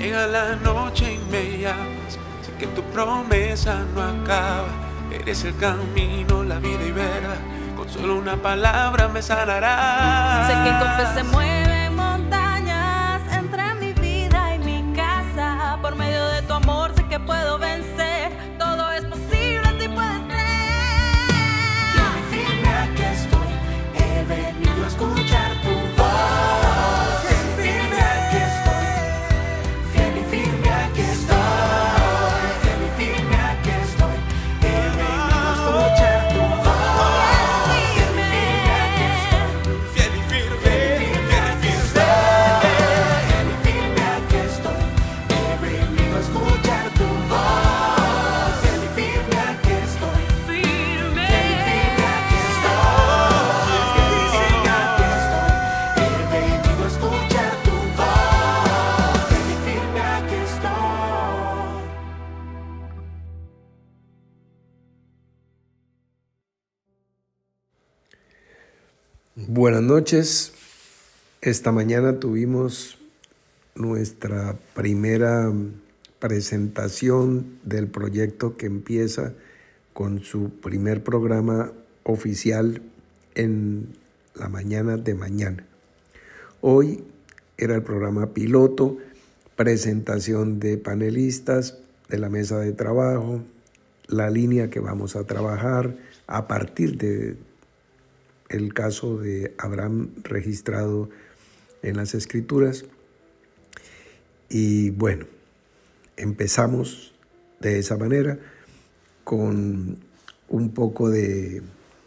Llega la noche y me llamas, sé que tu promesa no acaba. Eres el camino, la vida y verdad, con solo una palabra me sanarás. Sé que con fe se mueven montañas entre mi vida y mi casa. Por medio de tu amor sé que puedo vencer, todo es posible si puedes creer. Fiel y firme aquí estoy, he venido a escuchar tu voz. Fiel y firme aquí estoy, fiel y firme aquí estoy, fiel y firme aquí estoy, he venido a escuchar tu voz. Fiel y firme aquí estoy, Fiel y firme, fiel y firme aquí estoy, he venido a escuchar tu voz. Fiel y firme aquí estoy, Firme. fiel y firme aquí estoy, fiel y firme aquí estoy, he venido a escuchar tu voz. Fiel y firme aquí estoy. Buenas noches. Esta mañana tuvimos nuestra primera presentación del proyecto que empieza con su primer programa oficial en la mañana de mañana. Hoy era el programa piloto, presentación de panelistas, de la mesa de trabajo, la línea que vamos a trabajar a partir de el caso de Abraham registrado en las Escrituras. Y bueno, empezamos de esa manera con un poco de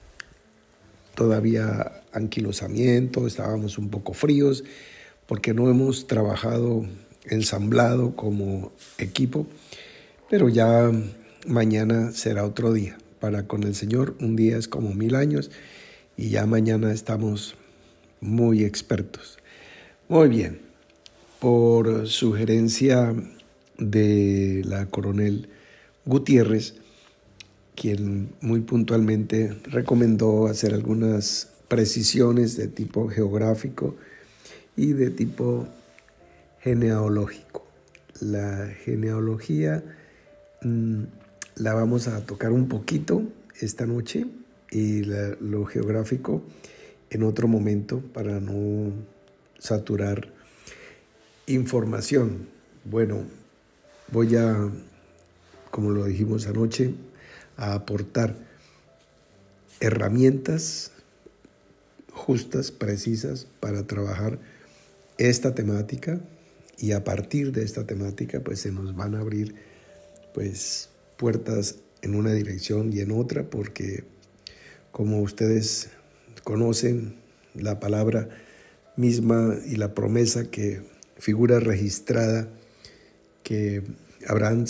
todavía anquilosamiento, estábamos un poco fríos porque no hemos trabajado ensamblado como equipo, pero ya mañana será otro día. Para con el Señor un día es como 1000 años y ya mañana estamos muy expertos. Muy bien, por sugerencia de la coronel Gutiérrez, quien muy puntualmente recomendó hacer algunas precisiones de tipo geográfico y de tipo genealógico. La genealogía la vamos a tocar un poquito esta noche y lo geográfico en otro momento para no saturar información. Bueno, voy a, como lo dijimos anoche, a aportar herramientas justas, precisas para trabajar esta temática, y a partir de esta temática pues se nos van a abrir pues puertas en una dirección y en otra, porque como ustedes conocen, la palabra misma y la promesa que figura registrada que Abraham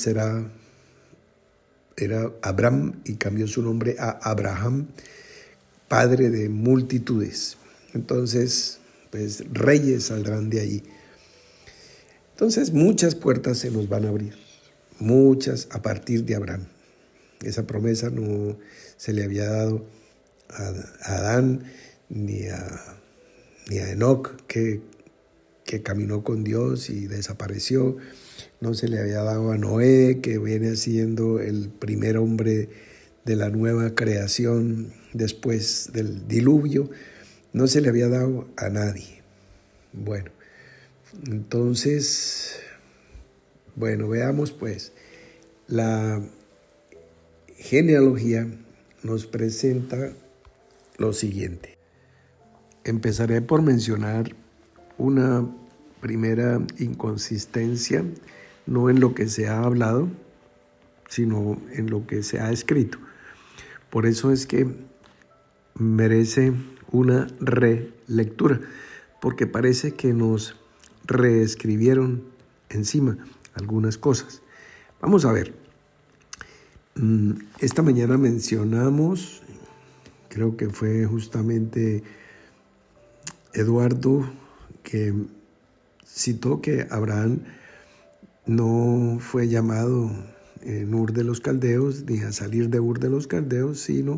era Abraham y cambió su nombre a Abraham, padre de multitudes. Entonces, pues reyes saldrán de ahí. Entonces, muchas puertas se nos van a abrir, muchas a partir de Abraham. Esa promesa no se le había dado a Adán ni a Enoc, que caminó con Dios y desapareció. No se le había dado a Noé, que viene siendo el primer hombre de la nueva creación después del diluvio. No se le había dado a nadie. Bueno, entonces, veamos pues. La genealogía nos presenta lo siguiente. Empezaré por mencionar una primera inconsistencia, no en lo que se ha hablado, sino en lo que se ha escrito. Por eso es que merece una relectura, porque parece que nos reescribieron encima algunas cosas. Vamos a ver. Esta mañana mencionamos, creo que fue justamente Eduardo, que citó que Abraham no fue llamado en Ur de los Caldeos, ni a salir de Ur de los Caldeos, sino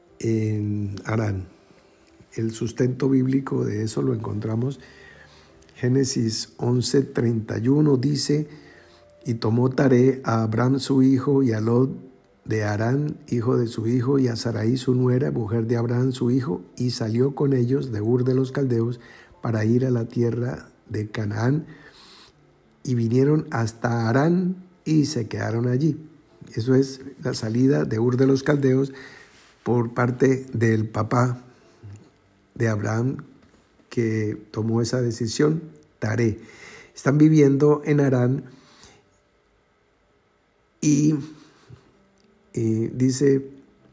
en Harán. El sustento bíblico de eso lo encontramos Génesis 11:31 dice: y tomó Taré a Abram su hijo y a Lot de Harán, hijo de su hijo, y a Sarai su nuera, mujer de Abraham su hijo, y salió con ellos de Ur de los Caldeos para ir a la tierra de Canaán, y vinieron hasta Harán y se quedaron allí. Eso es la salida de Ur de los Caldeos por parte del papá de Abraham, que tomó esa decisión, Taré. Están viviendo en Harán y dice: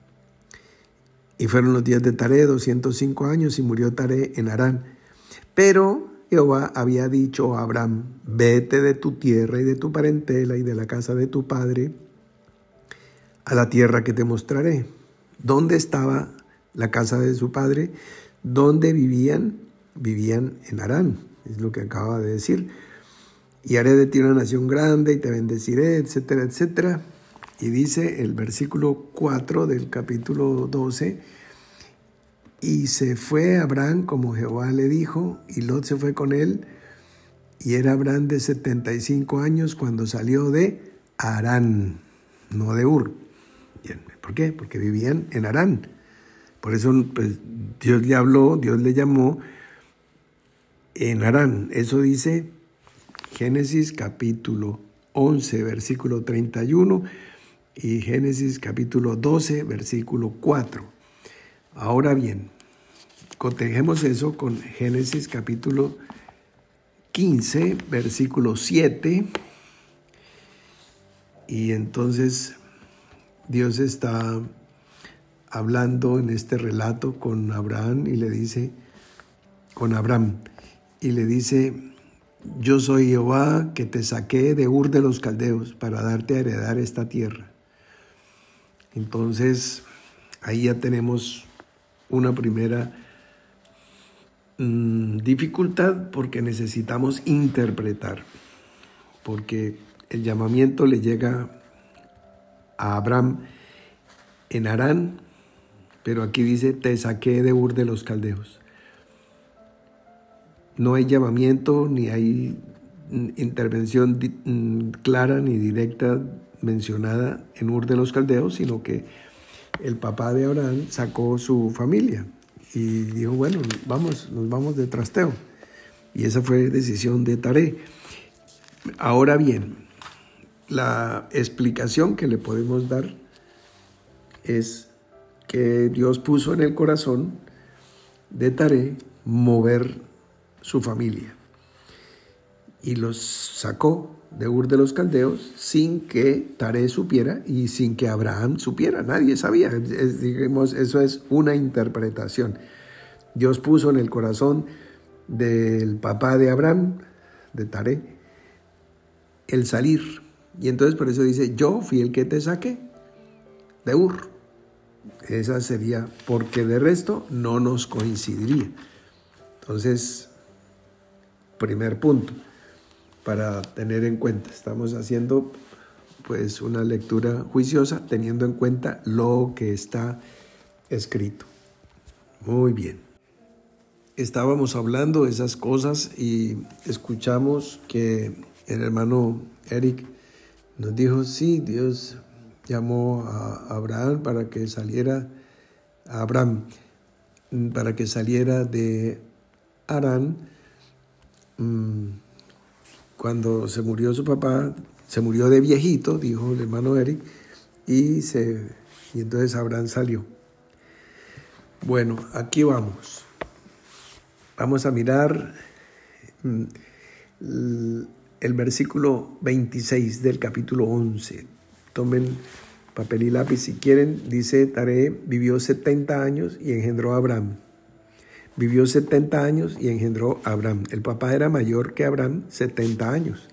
y fueron los días de Taré 205 años y murió Taré en Harán. Pero Jehová había dicho a Abraham: vete de tu tierra y de tu parentela y de la casa de tu padre a la tierra que te mostraré. ¿Dónde estaba la casa de su padre? ¿Dónde vivían? Vivían en Harán, es lo que acaba de decir. Y haré de ti una nación grande y te bendeciré, etcétera, etcétera. Y dice el versículo 4 del capítulo 12: y se fue Abraham como Jehová le dijo, y Lot se fue con él, y era Abraham de 75 años cuando salió de Harán, no de Ur. Bien, ¿por qué? Porque vivían en Harán. Por eso pues, Dios le habló, Dios le llamó en Harán. Eso dice Génesis capítulo 11, versículo 31 y Génesis capítulo 12, versículo 4. Ahora bien, cotejemos eso con Génesis capítulo 15, versículo 7. Y entonces Dios está hablando en este relato con Abraham y le dice, con Abraham, y le dice: yo soy Jehová que te saqué de Ur de los Caldeos para darte a heredar esta tierra. Entonces, ahí ya tenemos una primera dificultad, porque necesitamos interpretar, porque el llamamiento le llega a Abraham en Harán, pero aquí dice: te saqué de Ur de los Caldeos. No hay llamamiento, ni hay intervención clara ni directa mencionada en Ur de los Caldeos, sino que el papá de Abraham sacó su familia y dijo: bueno, nos vamos de trasteo. Y esa fue decisión de Taré. Ahora bien, la explicación que le podemos dar es que Dios puso en el corazón de Taré mover su familia y los sacó de Ur de los Caldeos sin que Taré supiera y sin que Abraham supiera. Nadie sabía. Digamos, eso es una interpretación. Dios puso en el corazón del papá de Abraham, de Taré, el salir. Y entonces por eso dice: yo fui el que te saqué de Ur. Esa sería, porque de resto no nos coincidiría. Entonces, primer punto para tener en cuenta. Estamos haciendo pues una lectura juiciosa teniendo en cuenta lo que está escrito. Muy bien. Estábamos hablando de esas cosas y escuchamos que el hermano Eric nos dijo: sí, Dios llamó a Abraham para que saliera, para que saliera de Harán. Cuando se murió su papá, se murió de viejito, dijo el hermano Eric, y entonces Abraham salió. Bueno, aquí vamos. Vamos a mirar el versículo 26 del capítulo 11. Tomen papel y lápiz si quieren. Dice: Taré vivió 70 años y engendró a Abraham. Vivió 70 años y engendró a Abraham. El papá era mayor que Abraham, 70 años.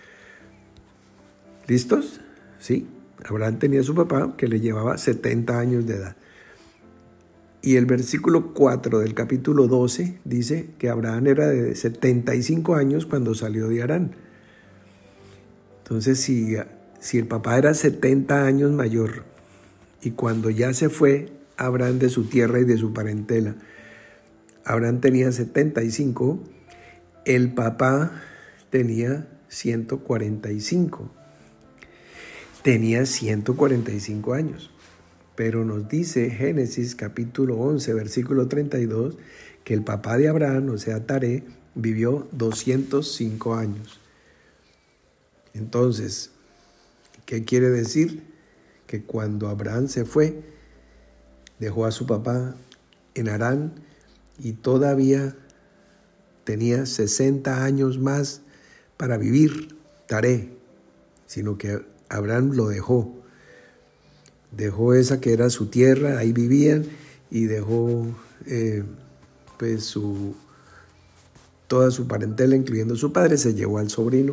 ¿Listos? Sí. Abraham tenía a su papá que le llevaba 70 años de edad. Y el versículo 4 del capítulo 12 dice que Abraham era de 75 años cuando salió de Harán. Entonces, si el papá era 70 años mayor y cuando ya se fue Abraham de su tierra y de su parentela, Abraham tenía 75, el papá tenía 145. Tenía 145 años. Pero nos dice Génesis capítulo 11, versículo 32, que el papá de Abraham, o sea, Taré, vivió 205 años. Entonces, ¿qué quiere decir? Que cuando Abraham se fue, dejó a su papá en Harán y todavía tenía 60 años más para vivir Taré, sino que Abraham lo dejó. Dejó esa que era su tierra, ahí vivían, y dejó pues toda su parentela, incluyendo su padre, se llevó al sobrino.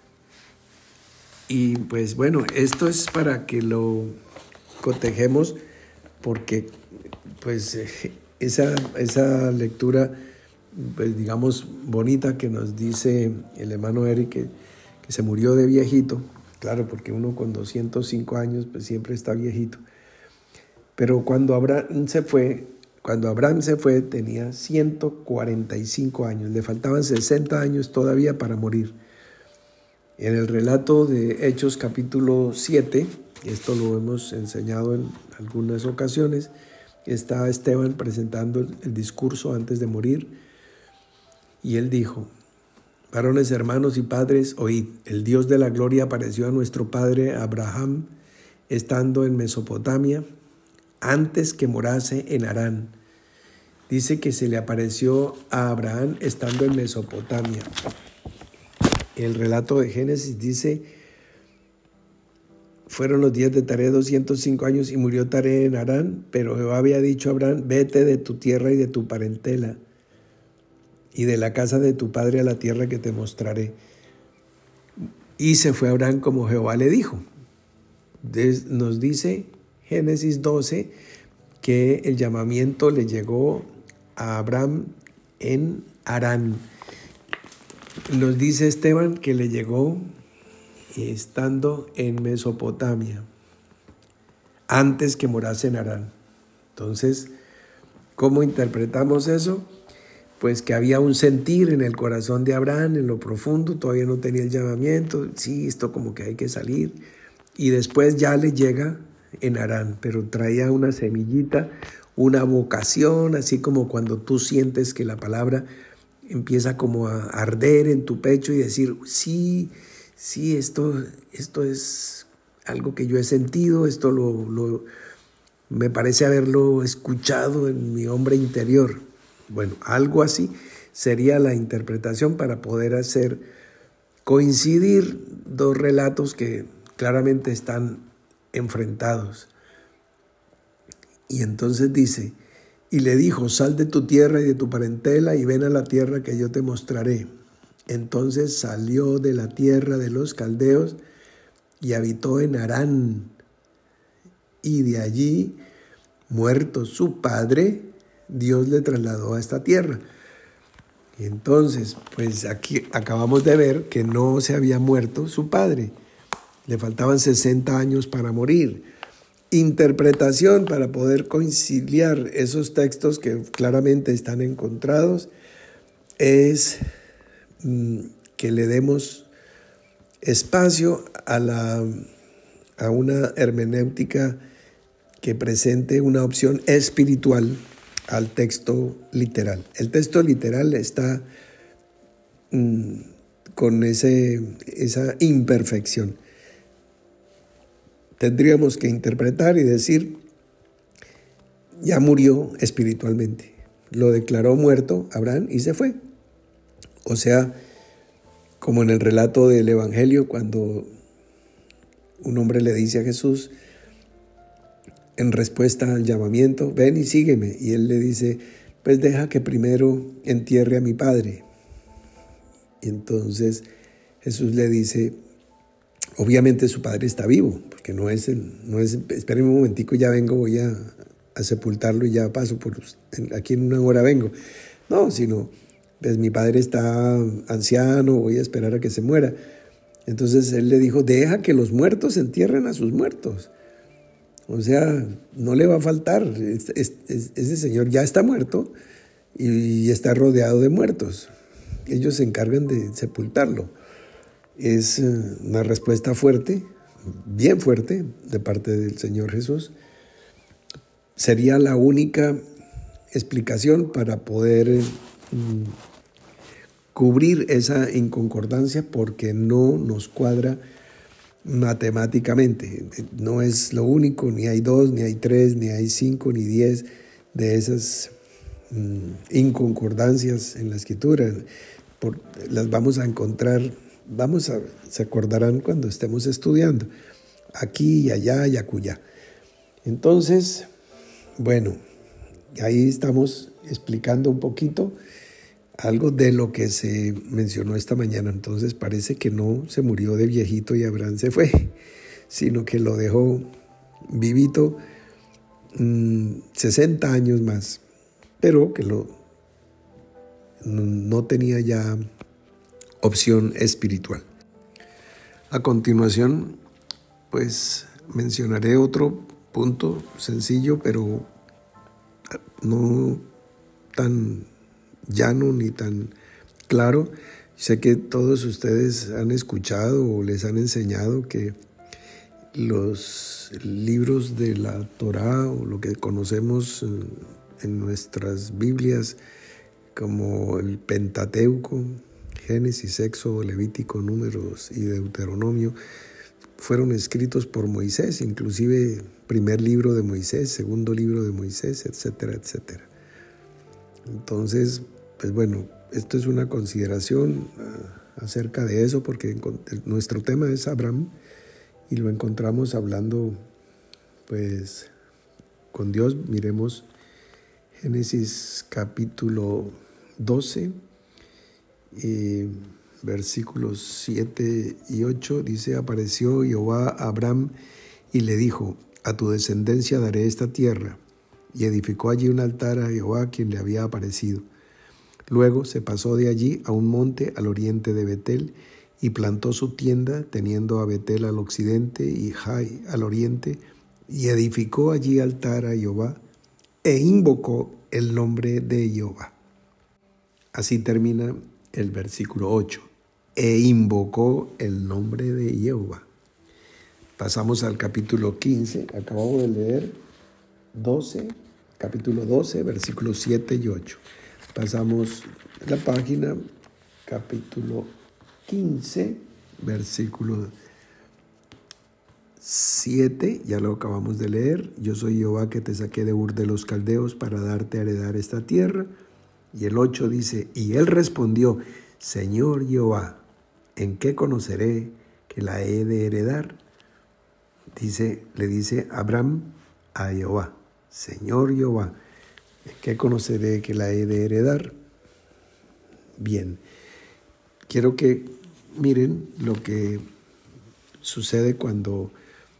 Y pues bueno, esto es para que lo cotejemos, porque pues esa lectura, pues digamos, bonita que nos dice el hermano Eric, que se murió de viejito. Claro, porque uno con 205 años pues siempre está viejito. Pero cuando Abraham se fue tenía 145 años. Le faltaban 60 años todavía para morir. En el relato de Hechos capítulo 7, esto lo hemos enseñado en algunas ocasiones, está Esteban presentando el discurso antes de morir. Y él dijo: varones, hermanos y padres, oíd, el Dios de la gloria apareció a nuestro padre Abraham estando en Mesopotamia, antes que morase en Harán. Dice que se le apareció a Abraham estando en Mesopotamia. El relato de Génesis dice: fueron los días de Taré 205 años y murió Taré en Harán, pero Jehová había dicho a Abraham: vete de tu tierra y de tu parentela y de la casa de tu padre a la tierra que te mostraré. Y se fue Abraham como Jehová le dijo. Nos dice Génesis 12 que el llamamiento le llegó a Abraham en Harán. Nos dice Esteban que le llegó estando en Mesopotamia, antes que morase en Harán. Entonces, ¿cómo interpretamos eso? Pues que había un sentir en el corazón de Abraham, en lo profundo, todavía no tenía el llamamiento, sí, esto como que hay que salir, y después ya le llega en Harán, pero traía una semillita, una vocación, así como cuando tú sientes que la palabra empieza como a arder en tu pecho y decir: sí, esto es algo que yo he sentido, esto me parece haberlo escuchado en mi hombre interior. Bueno, algo así sería la interpretación para poder hacer coincidir dos relatos que claramente están enfrentados. Y entonces dice: y le dijo: sal de tu tierra y de tu parentela y ven a la tierra que yo te mostraré. Entonces salió de la tierra de los caldeos y habitó en Harán. Y de allí, muerto su padre, Dios le trasladó a esta tierra. Y entonces, pues aquí acabamos de ver que no se había muerto su padre. Le faltaban 60 años para morir. Interpretación para poder conciliar esos textos que claramente están encontrados es que le demos espacio a una hermenéutica que presente una opción espiritual al texto literal. El texto literal está con esa imperfección. Tendríamos que interpretar y decir: ya murió espiritualmente. Lo declaró muerto Abraham y se fue. O sea, como en el relato del Evangelio, cuando un hombre le dice a Jesús, en respuesta al llamamiento: ven y sígueme. Y él le dice: pues deja que primero entierre a mi padre. Y entonces Jesús le dice: obviamente su padre está vivo, porque no es espérenme un momentico, ya vengo, voy a sepultarlo y ya paso aquí en una hora vengo. No, sino, pues mi padre está anciano, voy a esperar a que se muera. Entonces él le dijo: deja que los muertos entierren a sus muertos. O sea, no le va a faltar. Ese señor ya está muerto y está rodeado de muertos. ellos se encargan de sepultarlo. Es una respuesta fuerte, bien fuerte, de parte del Señor Jesús. Sería la única explicación para poder cubrir esa inconcordancia, porque no nos cuadra matemáticamente. No es lo único, ni hay 2, ni hay 3, ni hay 5, ni 10 de esas inconcordancias en la Escritura. Las vamos a encontrar, se acordarán cuando estemos estudiando, aquí y allá y acullá. Entonces, bueno, ahí estamos explicando un poquito algo de lo que se mencionó esta mañana. Entonces parece que no se murió de viejito y Abraham se fue, sino que lo dejó vivito 60 años más, pero que no tenía ya opción espiritual. A continuación, pues mencionaré otro punto sencillo, pero no tan llano ni tan claro. Sé que todos ustedes han escuchado o les han enseñado que los libros de la Torá, o lo que conocemos en nuestras Biblias como el Pentateuco, Génesis, Éxodo, Levítico, Números y Deuteronomio, fueron escritos por Moisés, inclusive primer libro de Moisés, segundo libro de Moisés, etcétera, etcétera. Entonces, pues bueno, esto es una consideración acerca de eso, porque nuestro tema es Abraham y lo encontramos hablando pues con Dios. Miremos Génesis capítulo 12, versículos 7 y 8, dice: apareció Jehová a Abraham y le dijo: a tu descendencia daré esta tierra. Y edificó allí un altar a Jehová, quien le había aparecido. Luego se pasó de allí a un monte al oriente de Betel y plantó su tienda, teniendo a Betel al occidente y Jai al oriente, y edificó allí altar a Jehová e invocó el nombre de Jehová. Así termina el versículo 8. E invocó el nombre de Jehová. Pasamos al capítulo 15, acabamos de leer capítulo 12, versículos 7 y 8. Pasamos la página, capítulo 15, versículo 7, ya lo acabamos de leer. Yo soy Jehová que te saqué de Ur de los Caldeos para darte a heredar esta tierra. Y el 8 dice: y él respondió: Señor Jehová, ¿en qué conoceré que la he de heredar? Le dice Abraham a Jehová: Señor Jehová, ¿en qué conoceré que la he de heredar? Bien, quiero que miren lo que sucede cuando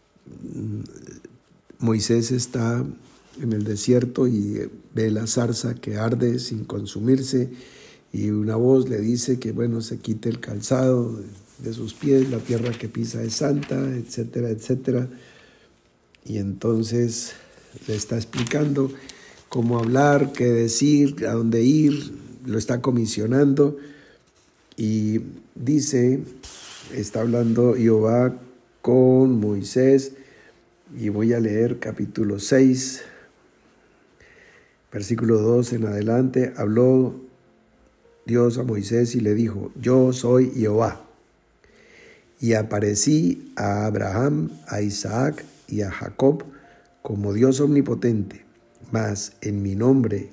Moisés está en el desierto y ve la zarza que arde sin consumirse, y una voz le dice que bueno, se quite el calzado de sus pies, la tierra que pisa es santa, etcétera, etcétera. Y entonces le está explicando cómo hablar, qué decir, a dónde ir, lo está comisionando, y dice, está hablando Jehová con Moisés, y voy a leer capítulo 6, versículo 2 en adelante. Habló Dios a Moisés y le dijo: yo soy Jehová, y aparecí a Abraham, a Isaac y a Jacob como Dios omnipotente, mas en mi nombre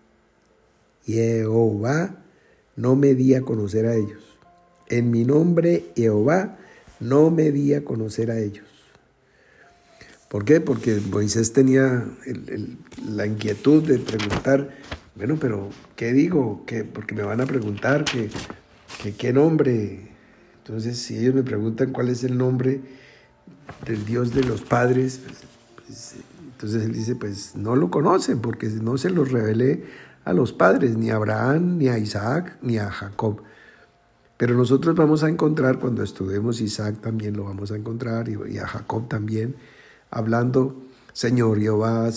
Jehová no me di a conocer a ellos. En mi nombre Jehová no me di a conocer a ellos. ¿Por qué? Porque Moisés tenía la inquietud de preguntar, bueno, pero ¿qué digo? Porque me van a preguntar qué nombre. Entonces, si ellos me preguntan cuál es el nombre del Dios de los padres, pues, entonces él dice, pues no lo conocen, porque no se los revelé a los padres, ni a Abraham, ni a Isaac, ni a Jacob. Pero nosotros vamos a encontrar, cuando estudiemos Isaac también lo vamos a encontrar, y a Jacob también, hablando Señor Jehová,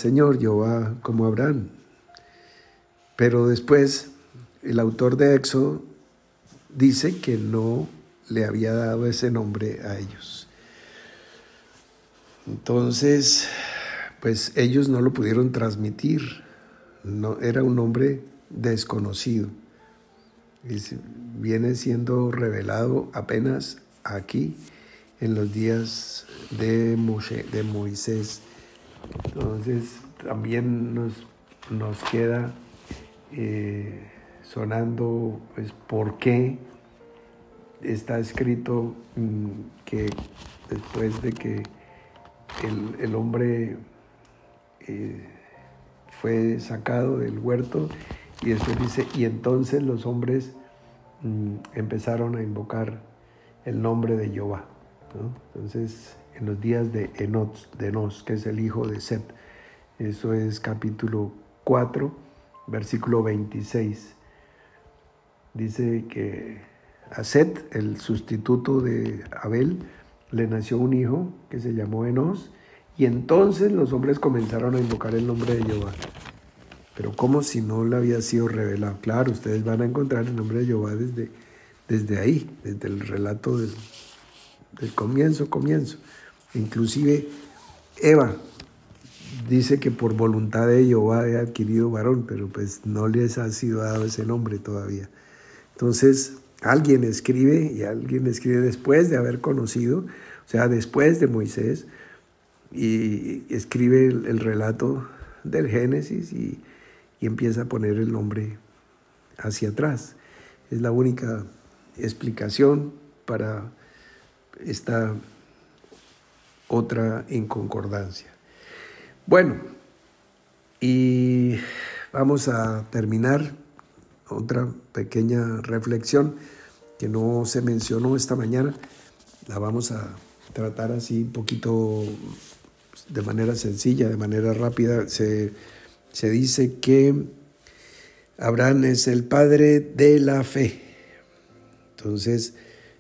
como Abraham. Pero después el autor de Éxodo dice que no le había dado ese nombre a ellos. Entonces, pues ellos no lo pudieron transmitir. No, era un nombre desconocido. Viene siendo revelado apenas aquí en los días de Moisés. Entonces también nos queda sonando pues por qué está escrito que después de que el hombre fue sacado del huerto, y después dice, y entonces los hombres empezaron a invocar el nombre de Jehová, ¿no? Entonces, en los días de Enos, que es el hijo de Set, eso es capítulo 4, versículo 26. Dice que a Set, el sustituto de Abel, le nació un hijo que se llamó Enos, y entonces los hombres comenzaron a invocar el nombre de Jehová. Pero como si no le había sido revelado. Claro, ustedes van a encontrar el nombre de Jehová desde ahí, desde el relato del comienzo. Inclusive Eva dice que por voluntad de Jehová he adquirido varón, pero pues no les ha sido dado ese nombre todavía. Entonces, alguien escribe, y alguien escribe después de haber conocido, o sea, después de Moisés, y escribe el relato del Génesis y empieza a poner el nombre hacia atrás. Es la única explicación para esta otra inconcordancia. Bueno, y vamos a terminar otra pequeña reflexión que no se mencionó esta mañana. La vamos a tratar así un poquito de manera sencilla, de manera rápida. Se dice que Abraham es el padre de la fe. Entonces,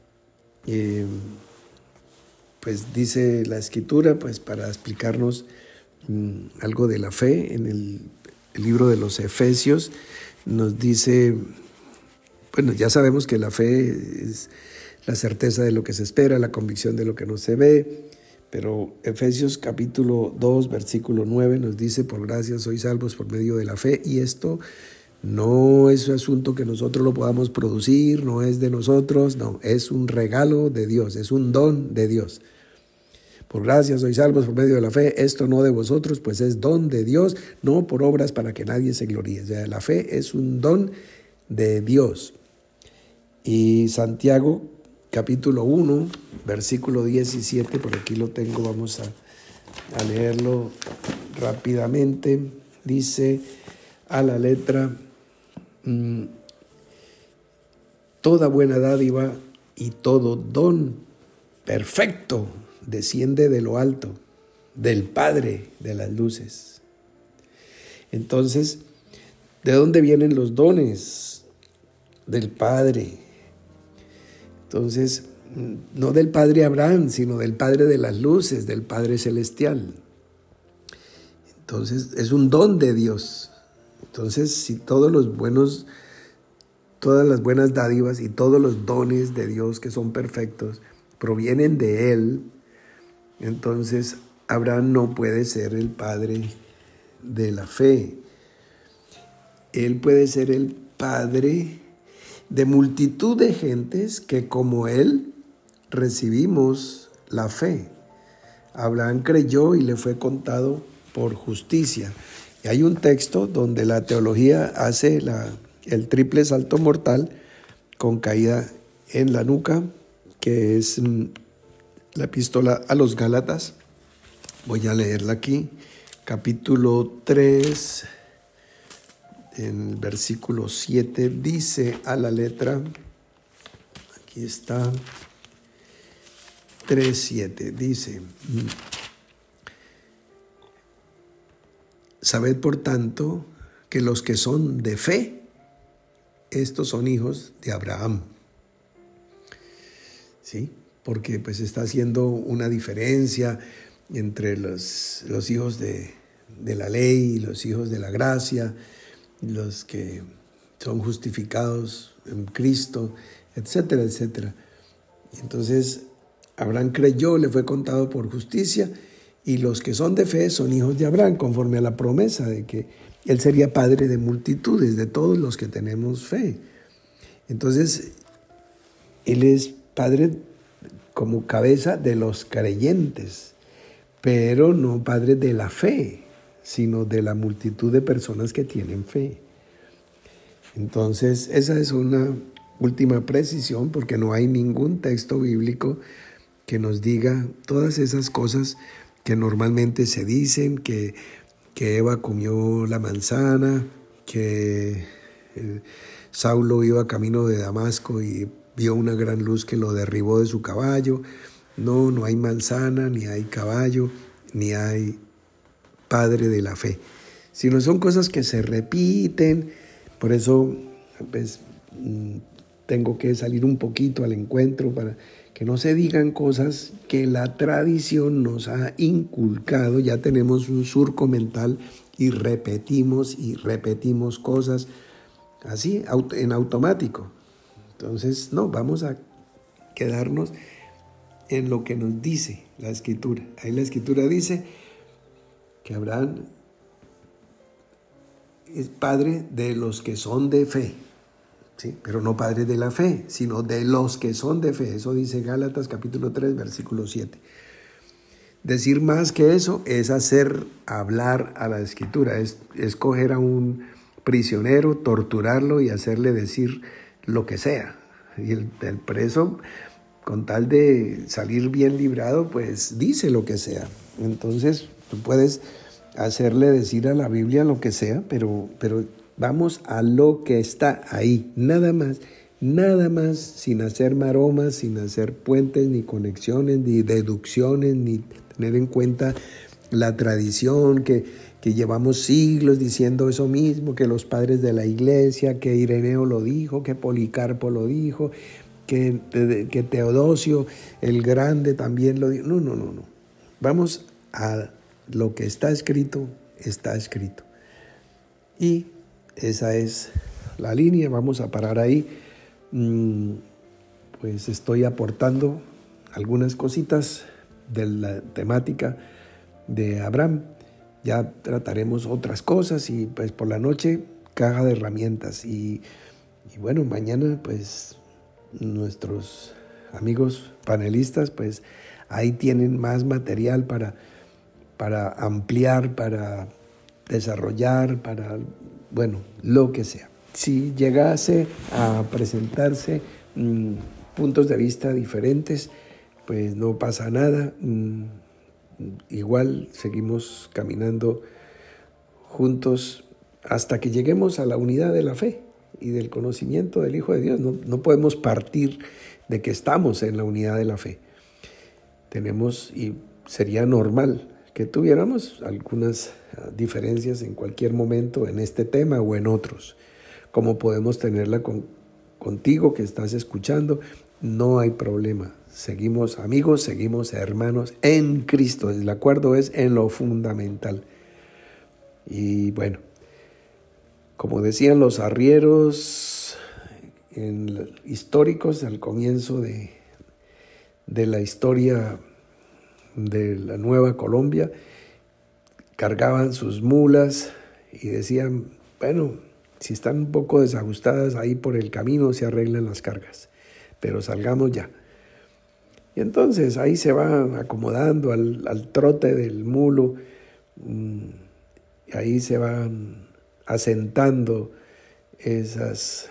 pues dice la Escritura, pues para explicarnos algo de la fe, en el libro de los Efesios nos dice, bueno, ya sabemos que la fe es la certeza de lo que se espera, la convicción de lo que no se ve, pero Efesios capítulo 2, versículo 9 nos dice, por gracia sois salvos por medio de la fe, y esto no es un asunto que nosotros lo podamos producir, no es de nosotros, no, es un regalo de Dios, es un don de Dios. Por gracia sois salvos por medio de la fe, esto no de vosotros, pues es don de Dios, no por obras para que nadie se gloríe. O sea, la fe es un don de Dios. Y Santiago capítulo 1, versículo 17, por aquí lo tengo, vamos a leerlo rápidamente. Dice a la letra, toda buena dádiva y todo don perfecto desciende de lo alto, del Padre de las luces. Entonces, ¿de dónde vienen los dones? Del Padre. Entonces, no del Padre Abraham, sino del Padre de las luces, del Padre celestial. Entonces, es un don de Dios. Entonces, si todas las buenas dádivas y todos los dones de Dios que son perfectos provienen de Él, entonces Abraham no puede ser el padre de la fe. Él puede ser el padre de multitud de gentes que como él recibimos la fe. Abraham creyó y le fue contado por justicia. Y hay un texto donde la teología hace el triple salto mortal con caída en la nuca, que es la epístola a los Gálatas. Voy a leerla aquí, capítulo 3, en el versículo 7, dice a la letra, aquí está, 3:7, dice, sabed por tanto que los que son de fe, estos son hijos de Abraham. ¿Sí? Porque pues está haciendo una diferencia entre los hijos de la ley y los hijos de la gracia, los que son justificados en Cristo. etcétera, etcétera. Entonces, Abraham creyó, le fue contado por justicia, y los que son de fe son hijos de Abraham, conforme a la promesa de que él sería padre de multitudes, de todos los que tenemos fe. Entonces, él es padre como cabeza de los creyentes, pero no padre de la fe, sino de la multitud de personas que tienen fe. Entonces, esa es una última precisión, porque no hay ningún texto bíblico que nos diga todas esas cosas que normalmente se dicen, que Eva comió la manzana, que Saulo iba camino de Damasco y vio una gran luz que lo derribó de su caballo. No hay manzana, ni hay caballo, ni hay padre de la fe, sino son cosas que se repiten. Por eso pues, tengo que salir un poquito al encuentro para que no se digan cosas que la tradición nos ha inculcado. Ya tenemos un surco mental y repetimos cosas así en automático. Entonces, no, vamos a quedarnos en lo que nos dice la Escritura. Ahí la Escritura dice que Abraham es padre de los que son de fe, ¿sí? Pero no padre de la fe, sino de los que son de fe. Eso dice Gálatas capítulo 3, versículo 7. Decir más que eso es hacer hablar a la Escritura, es coger a un prisionero, torturarlo y hacerle decir lo que sea. Y el preso, con tal de salir bien librado, pues dice lo que sea. Entonces, tú puedes hacerle decir a la Biblia lo que sea, pero vamos a lo que está ahí, nada más, sin hacer maromas, sin hacer puentes, ni conexiones, ni deducciones, ni tener en cuenta la tradición que llevamos siglos diciendo eso mismo, que los padres de la iglesia, que Ireneo lo dijo, que Policarpo lo dijo, que Teodosio el Grande también lo dijo. No. Vamos a lo que está escrito. Y esa es la línea, vamos a parar ahí. Pues estoy aportando algunas cositas de la temática de Abraham. Ya trataremos otras cosas y pues por la noche caja de herramientas. Y bueno, mañana pues nuestros amigos panelistas pues ahí tienen más material para ampliar, para desarrollar, para, bueno, lo que sea. Si llegase a presentarse puntos de vista diferentes, pues no pasa nada. Igual seguimos caminando juntos hasta que lleguemos a la unidad de la fe y del conocimiento del Hijo de Dios. No podemos partir de que estamos en la unidad de la fe. Tenemos, y sería normal que tuviéramos algunas diferencias en cualquier momento en este tema o en otros, como podemos tenerla contigo que estás escuchando. No hay problema. Seguimos amigos, seguimos hermanos en Cristo. El acuerdo es en lo fundamental. Y bueno, como decían los arrieros históricos al comienzo de la historia de la Nueva Colombia, cargaban sus mulas y decían, bueno, si están un poco desajustadas ahí por el camino se arreglan las cargas, pero salgamos ya. Y entonces ahí se van acomodando al trote del mulo, y ahí se van asentando esas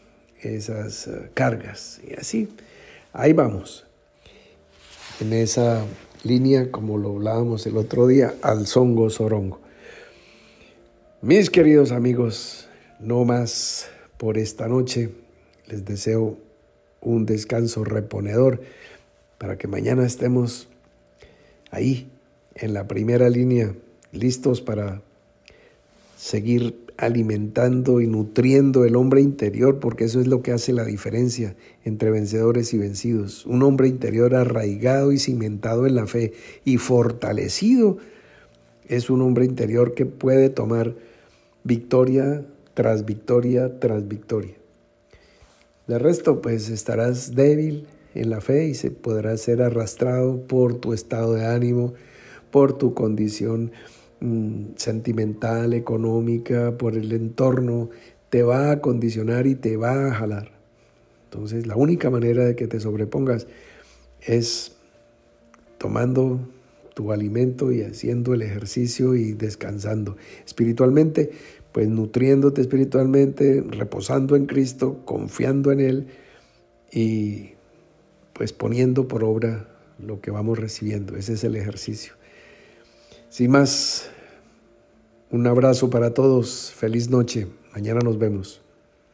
cargas. Y así, ahí vamos, en esa línea, como lo hablábamos el otro día, al songo sorongo. Mis queridos amigos, no más por esta noche. Les deseo un descanso reponedor para que mañana estemos ahí en la primera línea, listos para seguir alimentando y nutriendo el hombre interior, porque eso es lo que hace la diferencia entre vencedores y vencidos. Un hombre interior arraigado y cimentado en la fe y fortalecido es un hombre interior que puede tomar victoria tras victoria tras victoria. De resto, pues estarás débil en la fe y se podrá ser arrastrado por tu estado de ánimo, por tu condición sentimental, económica, por el entorno. Te va a condicionar y te va a jalar. Entonces, la única manera de que te sobrepongas es tomando tu alimento y haciendo el ejercicio y descansando espiritualmente, pues nutriéndote espiritualmente, reposando en Cristo, confiando en Él y pues poniendo por obra lo que vamos recibiendo. Ese es el ejercicio. Sin más, un abrazo para todos. Feliz noche. Mañana nos vemos.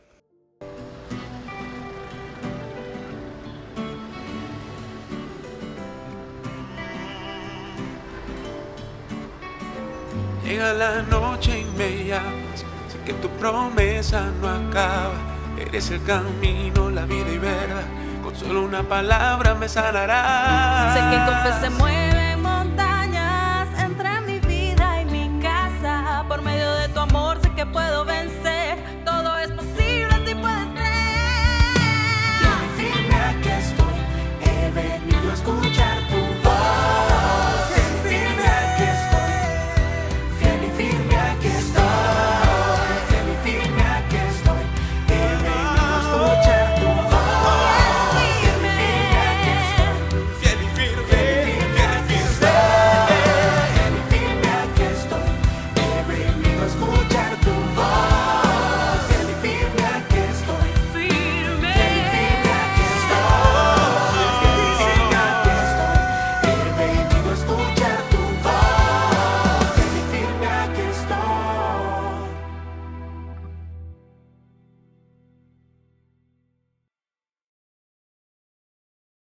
Llega la noche y me llamas, sé que tu promesa no acaba. Eres el camino, la vida y verdad, con solo una palabra me sanarás. Sé que con fe se mueve